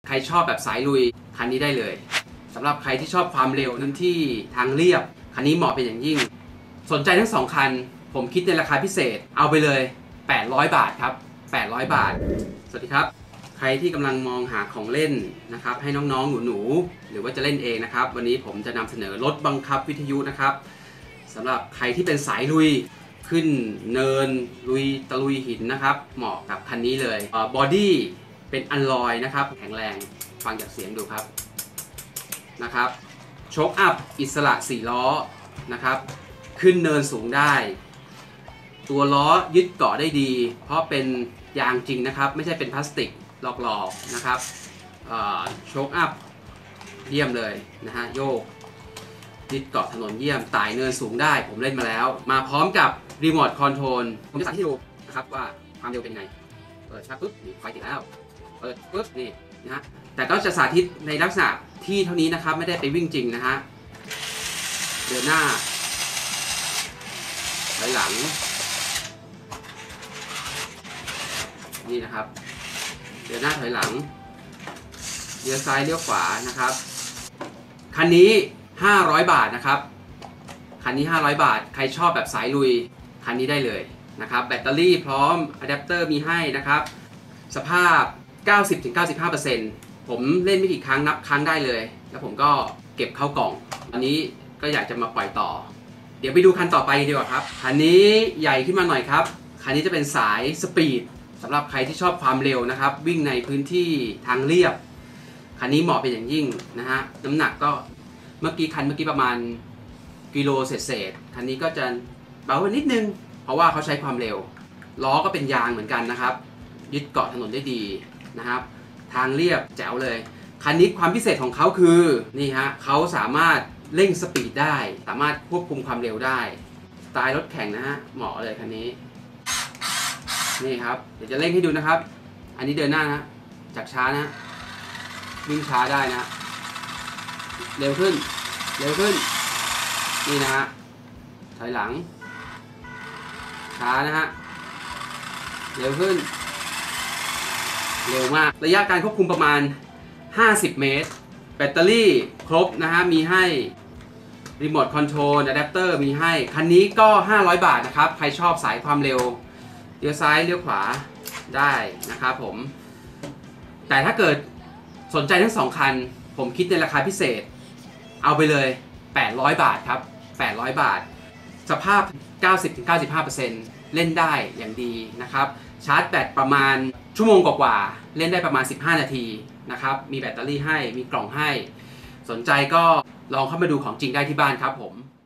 ใครชอบแบบสายลุยคันนี้ได้เลยสำหรับใครที่ชอบความเร็วพื้นที่ทางเรียบคันนี้เหมาะเป็นอย่างยิ่งสนใจทั้ง2คันผมคิดในราคาพิเศษเอาไปเลย800 บาทครับ800 บาทสวัสดีครับใครที่กำลังมองหาของเล่นนะครับให้น้องๆหนูๆหรือว่าจะเล่นเองนะครับวันนี้ผมจะนำเสนอรถบังคับวิทยุนะครับสำหรับใครที่เป็นสายลุยขึ้นเนินลุยตะลุยหินนะครับเหมาะกับคันนี้เลยบอดี้เป็นอัลลอยนะครับแข็งแรงฟังจากเสียงดูครับนะครับโชคอัพอิสระ4ล้อนะครับขึ้นเนินสูงได้ตัวล้อยึดเกาะได้ดีเพราะเป็นยางจริงนะครับไม่ใช่เป็นพลาสติกหลอกๆนะครับโชคอัพเยี่ยมเลยนะฮะโยกยึดเกาะถนนเยี่ยมไต่เนินสูงได้ผมเล่นมาแล้วมาพร้อมกับรีโมทคอนโทรลผมจะสาธิตให้ดูนะครับว่าความเร็วเป็นไงเปิดชักปุ๊บนี่ไฟติดแล้วเปิดปุ๊บนี่นะฮะแต่ก็จะสาธิตในลักษณะที่เท่านี้นะครับไม่ได้ไปวิ่งจริงนะฮะเดินหน้าถอยหลังนี่นะครับเดินหน้าถอยหลังเลี้ยวซ้ายเลี้ยวขวานะครับคันนี้500 บาทนะครับคันนี้500 บาทใครชอบแบบสายลุยคันนี้ได้เลยนะครับแบตเตอรี่พร้อมอะแดปเตอร์มีให้นะครับสภาพ 90-95% ผมเล่นไม่กี่ครั้งนับครั้งได้เลยแล้วผมก็เก็บเข้ากล่องอันนี้ก็อยากจะมาปล่อยต่อเดี๋ยวไปดูคันต่อไปดีกว่าครับคันนี้ใหญ่ขึ้นมาหน่อยครับคันนี้จะเป็นสายสปีดสำหรับใครที่ชอบความเร็วนะครับวิ่งในพื้นที่ทางเรียบคันนี้เหมาะเป็นอย่างยิ่งนะฮะน้ำหนักก็เมื่อกี้ประมาณกิโลเศษคันนี้ก็จะเบากว่านิดนึงเพราะว่าเขาใช้ความเร็วล้อก็เป็นยางเหมือนกันนะครับยึดเกาะถนนได้ดีนะครับทางเรียบแจ๋วเลยคันนี้ความพิเศษของเขาคือนี่ฮะเขาสามารถเร่งสปีดได้สามารถควบคุมความเร็วได้สไตล์รถแข่งนะฮะเหมาะเลยคันนี้นี่ครับเดี๋ยวจะเร่งให้ดูนะครับอันนี้เดินหน้านะจากช้านะวิ่งช้าได้นะเร็วขึ้นนี่นะฮะถอยหลังช้านะฮะเร็วขึ้นเร็วมากระยะการควบคุมประมาณ50 เมตรแบตเตอรี่ครบนะฮะมีให้รีโมทคอนโทรลอะแดปเตอร์มีให้คันนี้ก็500 บาทนะครับใครชอบสายความเร็วเลี้ยวซ้ายเลี้ยวขวาได้นะครับผมแต่ถ้าเกิดสนใจทั้ง2คันผมคิดในราคาพิเศษเอาไปเลย800 บาทครับ800 บาทสภาพ 90-95% เล่นได้อย่างดีนะครับชาร์จแบตประมาณชั่วโมงกว่าๆเล่นได้ประมาณ15 นาทีนะครับมีแบตเตอรี่ให้มีกล่องให้สนใจก็ลองเข้ามาดูของจริงได้ที่บ้านครับผม